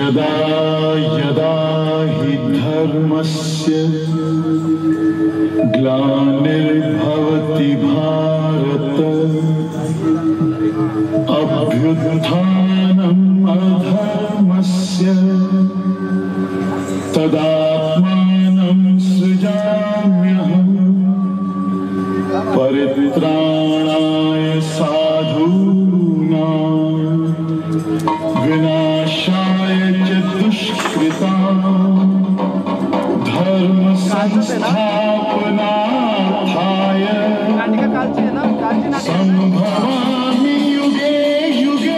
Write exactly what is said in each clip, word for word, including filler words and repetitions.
यदा यदा हि धर्मस्य ग्लानिर्भवति भारत अभ्युत्थानम् अधर्मस्य तदात्मानं सृजाम्यहम् परित्राणाय साधूनां विनाशाय च दुष्कृतां धर्म संस्थापनार्थाय संभवामि युगे युगे।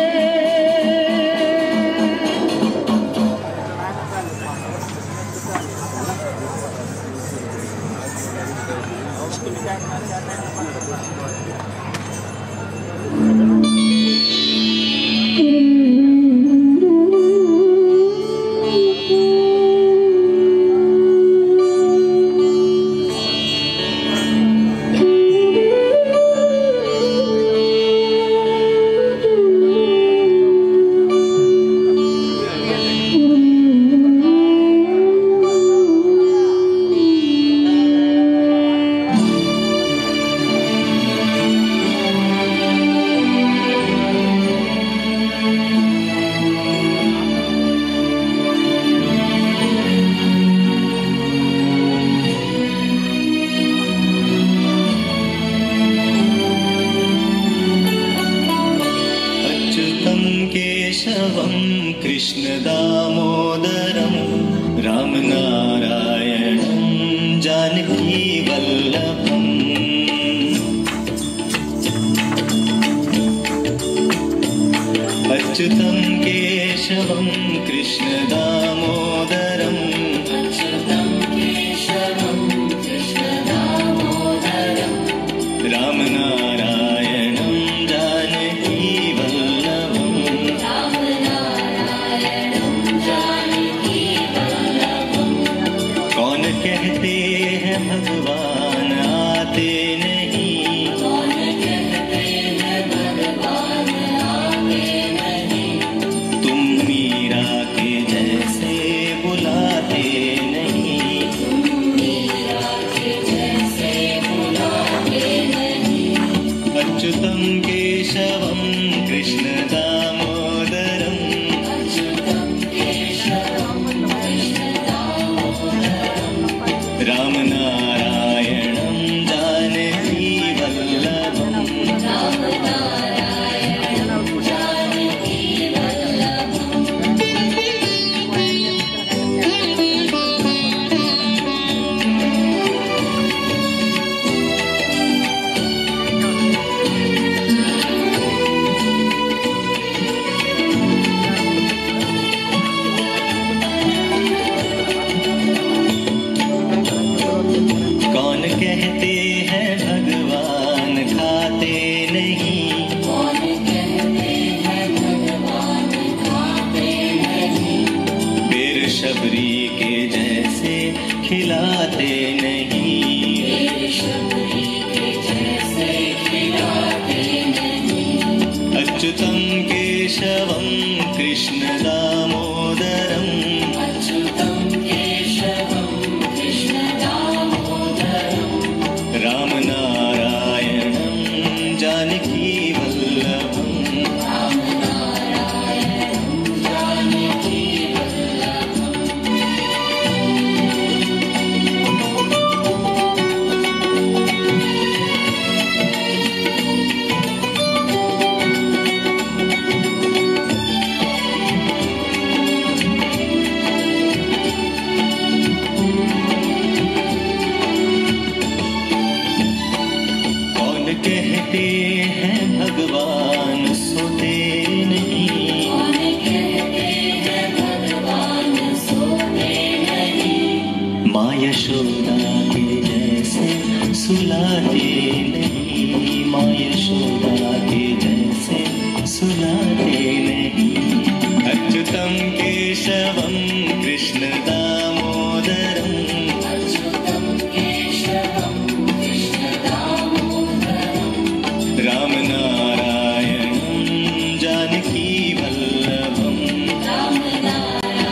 रामनारायणं जानकी वल्लभं।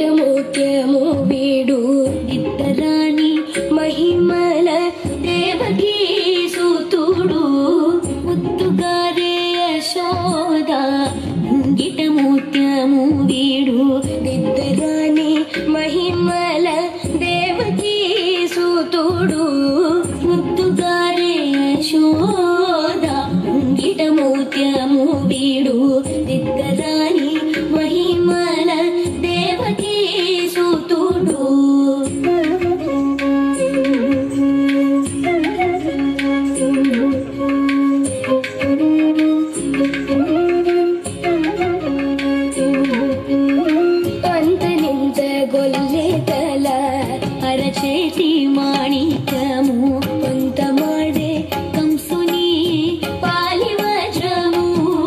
ముత్యము వీడు ఇద్దరాని మహిమల దేవకీ సూతుడు ముద్దుగారే యశోద ముంగిట ముత్యము వీడు ఇద్దరాని మహిమల దేవకీ సూతుడు ముద్దుగారే యశోద ముంగిట ముత్యము వీడు ఇద్దరాని మహిమల దేవకీ సూతుడు అంతనించగొల్లెతల అరచేతి మాణిక్యము కొంత మాడే కంసుని పాలి వజ్రము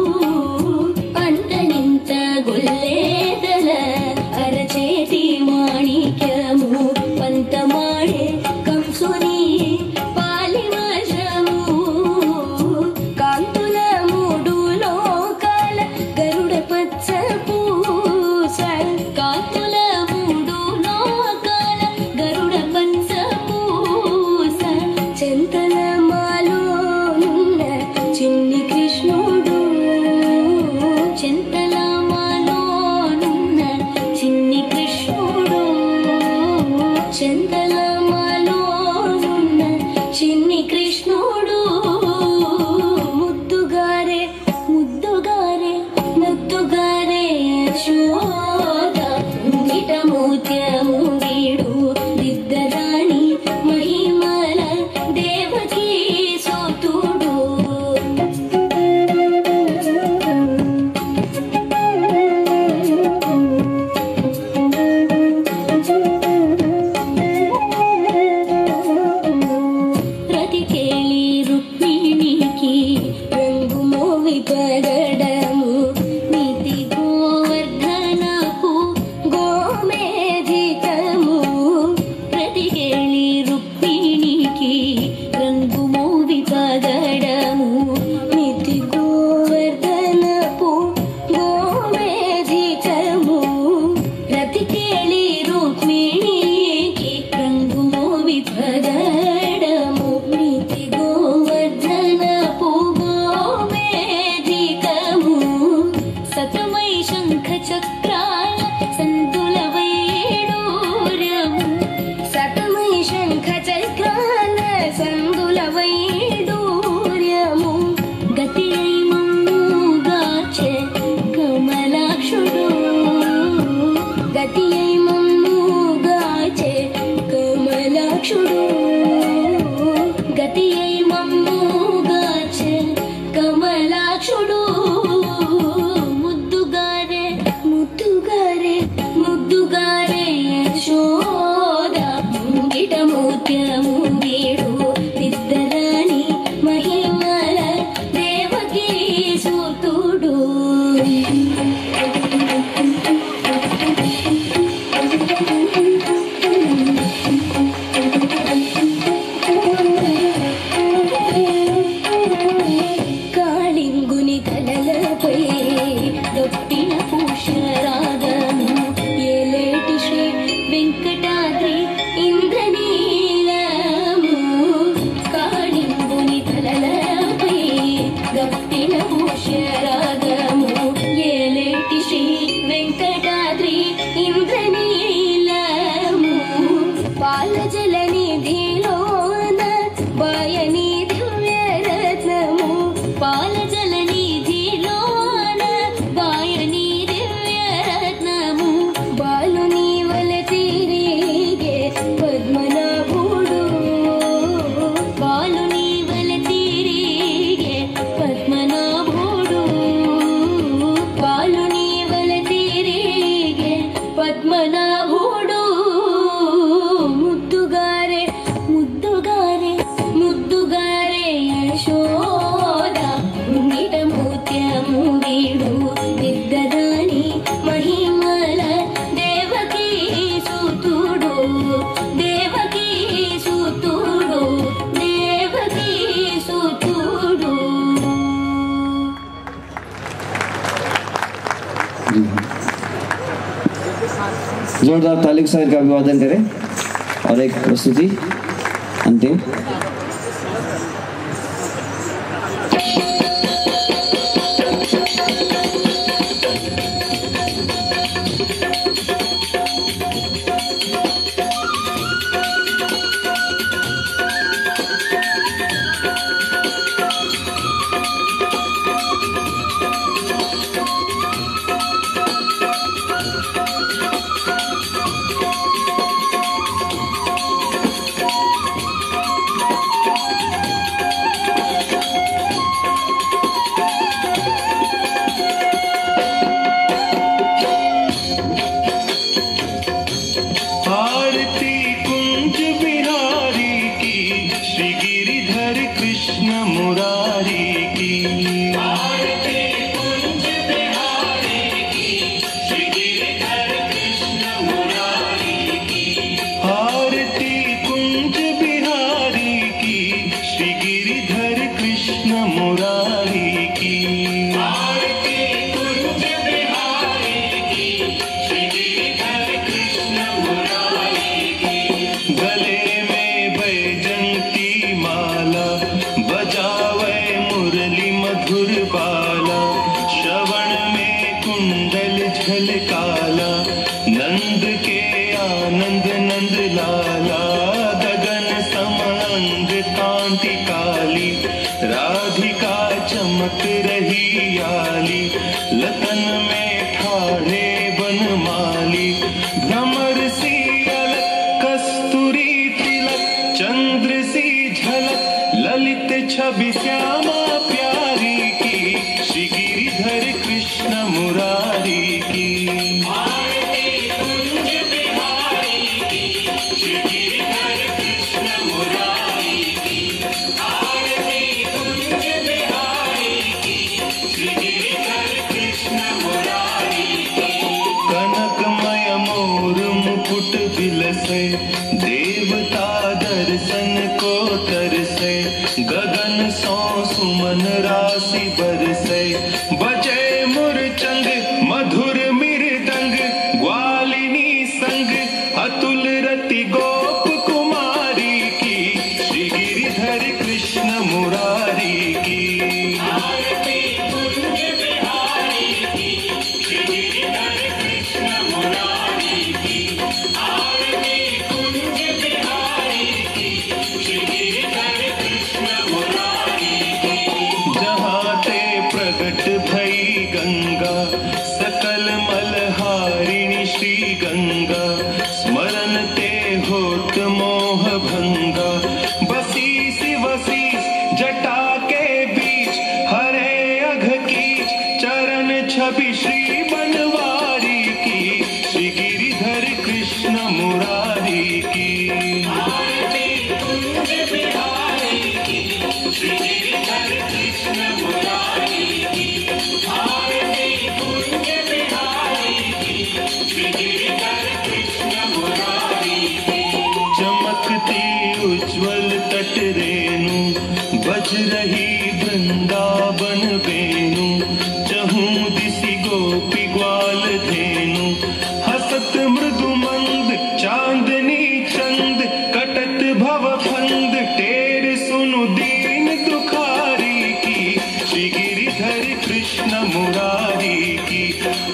అంతనించగొల్లెతల అరచేతి మాణిక్యము కొంత మాడే కంసుని పాలి వజ్రము కాంతుల మూడు లోకాల గరుడ పచ్చ పూస కాంతుల మూడు లోకాల గరుడ పచ్చ పూస చెంతల మాలోనున్న చిన్ని కృష్ణుడు చెంతల మాలోనున్న చిన్ని కృష్ణుడు చెంతల మాలోనున్న చిన్ని కృష్ణుడు ముద్దుగారే ముద్దుగారే ముద్దుగారే యశోద ముంగిట ముత్యము వీడు ఇద్దరాని మహిమల దేవకీ సూతుడు ప్రతికేళి రుక్మిణికి రంగు మోవి పగడము నీతి గోవర్ధనకు గోమేధికము ప్రతికేళి రుక్మిణికి రంగు మోవి పగడము నీతి గోవర్ధనకు గోమేధికము ప్రతికేళి రుక్మిణికి రంగు మోవి పగడము నీతి గోవర్ధనపు గోమేధికము సతమై శంఖ చక్రాల సంతుల వైడూర్యము సతమై శంఖ చక్రాల సంతుల వైడూర్యము గతి అయి మమ్ముగాచే కమలాక్షుడు గతి అయి మమ్ముగాచే కమలాక్షుడు గతి అయి మమ్ముగాచే కమలాక్షుడు ముద్దుగారే ముద్దుగారే ముద్దుగారే యశోద ముంగిట ముత్యము వీడు ఇద్దరాని మహిమల దేవకీ సూతుడు కాళింగుని తలలపై దొట్టిన పుష్యరాగము ఏలేటి శ్రీ వెంకటాద్రి ఇంద్రనీలము కాళింగుని తలలపై దొట్టిన పుష్యరాగము ఏలేటి శ్రీ వెంకటాద్రి ఇంద్రనీలము పాలజల నిధిలోన బాయని దివ్యరత్నము పాలజల నిధిలోన బాయని దివ్యరత్నము బాలుని వల తిరిగే పద్మనాభుడు బాలుని వల తిరిగే పద్మనాభుడు బాలుని వల తిరిగే పద్మనాభుడు ముద్దుగారే ముద్దుగారే ముద్దుగారే యశోద ముంగిట ముత్యము వీడు ఇద్దరాని మహిమల దేవకీ సూతుడు దేవకీ సూతుడు దేవకీ సూతుడు जोरदार ताली के साथ इनका अभिवादन करें और एक प्रस्तुति अंतिम। कृष्ण मुरारी की